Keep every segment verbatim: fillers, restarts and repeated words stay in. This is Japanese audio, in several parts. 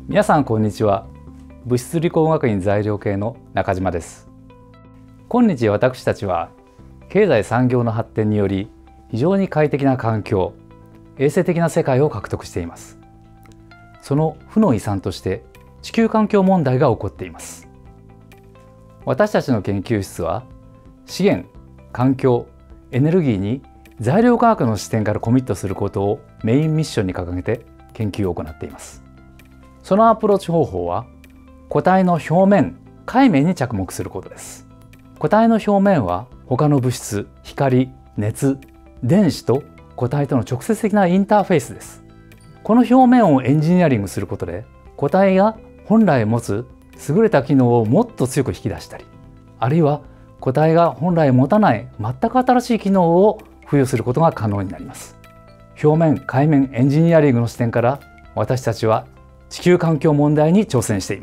皆さんこんにちは。物質理工学院材料系の中島です。今日私たちは経済産業の発展により非常に快適な環境、衛生的な世界を獲得しています。その負の遺産として地球環境問題が起こっています。私たちの研究室は資源、環境、エネルギーに材料科学の視点からコミットすることをメインミッションに掲げて研究を行っています。そのアプローチ方法は固体の表面、界面に着目することです。固体の表面は他の物質、光、熱、電子と固体との直接的なインターフェースです。この表面をエンジニアリングすることで固体が本来持つ優れた機能をもっと強く引き出したり、あるいは固体が本来持たない全く新しい機能を付与することが可能になります。表面、界面エンジニアリングの視点から私たちは地球環境問題に挑戦しています。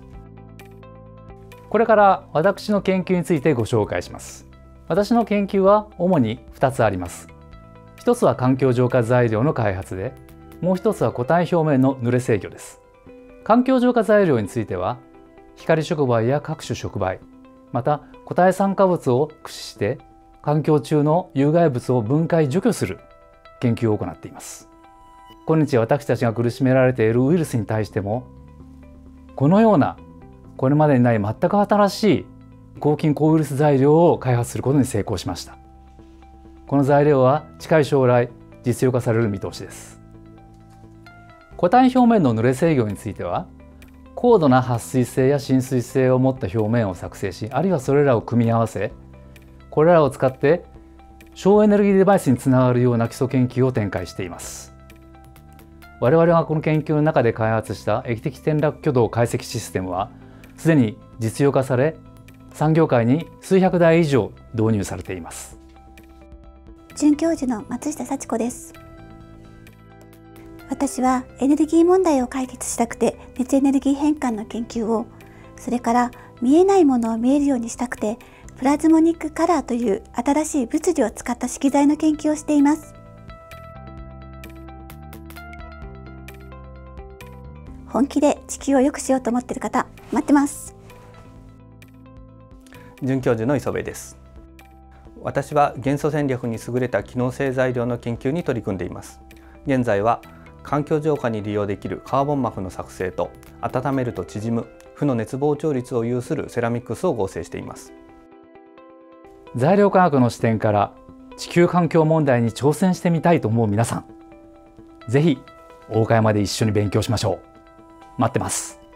これから私の研究についてご紹介します。私の研究は主にふたつあります。ひとつは環境浄化材料の開発で、もうひとつは固体表面の濡れ制御です。環境浄化材料については光触媒や各種触媒、また固体酸化物を駆使して環境中の有害物を分解除去する研究を行っています。今日私たちが苦しめられているウイルスに対してもこのようなこれまでにない全く新しい抗菌抗ウイルス材料を開発することに成功しました。この材料は近い将来実用化される見通しです。固体表面の濡れ制御については高度な撥水性や浸水性を持った表面を作成し、あるいはそれらを組み合わせ、これらを使って省エネルギーデバイスにつながるような基礎研究を展開しています。我々がこの研究の中で開発した液滴転落挙動解析システムはすでに実用化され、産業界に数百台以上導入されています。 准教授の松下幸子です。私はエネルギー問題を解決したくて熱エネルギー変換の研究を、それから見えないものを見えるようにしたくてプラズモニックカラーという新しい物理を使った色彩の研究をしています。本気で地球を良くしようと思っている方、待ってます。 准教授の磯部です。私は元素戦略に優れた機能性材料の研究に取り組んでいます。現在は環境浄化に利用できるカーボン膜の作成と温めると縮む負の熱膨張率を有するセラミックスを合成しています。 材料科学の視点から地球環境問題に挑戦してみたいと思う皆さん、ぜひ大岡山で一緒に勉強しましょう。待ってます。